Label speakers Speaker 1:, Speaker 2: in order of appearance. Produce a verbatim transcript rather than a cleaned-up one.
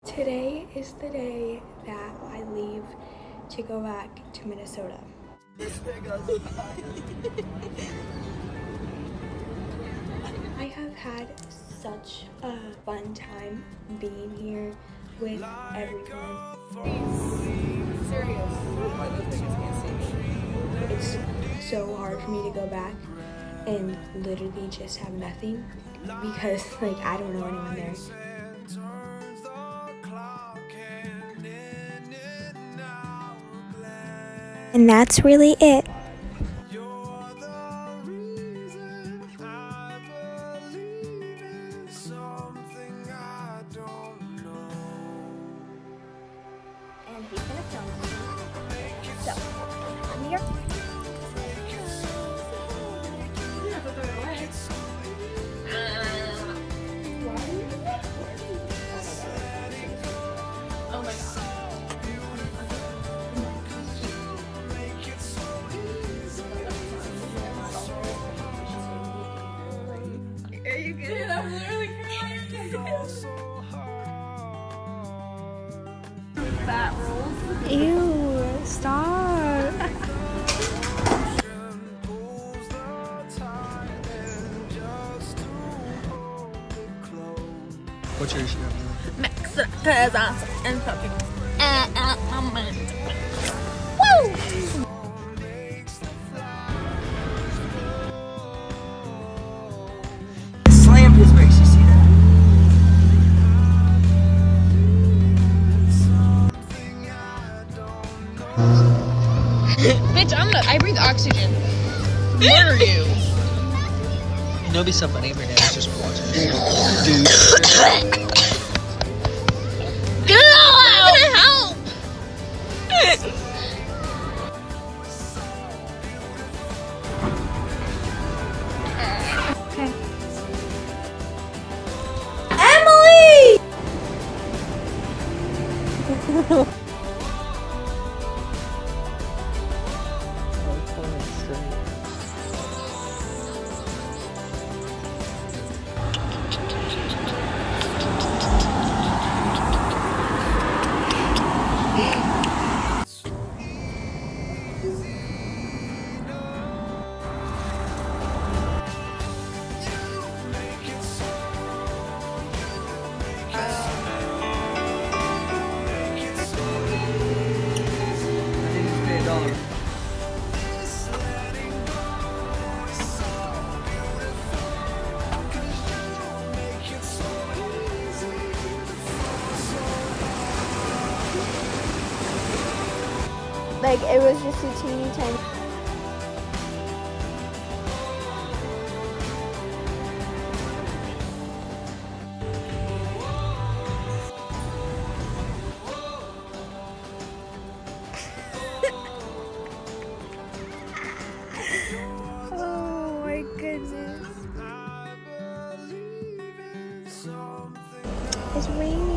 Speaker 1: Today is the day that I leave to go back to Minnesota. I have had such a fun time being here with everyone. It's so hard for me to go back and literally just have nothing because like I don't know anyone there. And that's really it. And he's gonna film me. So, I'm here.
Speaker 2: Oh my god. Are you good? Dude, I'm literally crying. Fat rolls.
Speaker 1: Ew, stop.
Speaker 3: What's your issue?
Speaker 2: Max, cause I'm and fucking. Uh, uh, I'm Woo!
Speaker 3: Slammed his brakes, you see that?
Speaker 2: Bitch, I'm not. I breathe oxygen. Murder you.
Speaker 3: You know, it'd be so funny if your dad was just watching this. Dude.
Speaker 2: Get out! I'm gonna help.
Speaker 1: Okay. Emily! Like, it was just a teeny tiny. Oh my goodness. It's raining.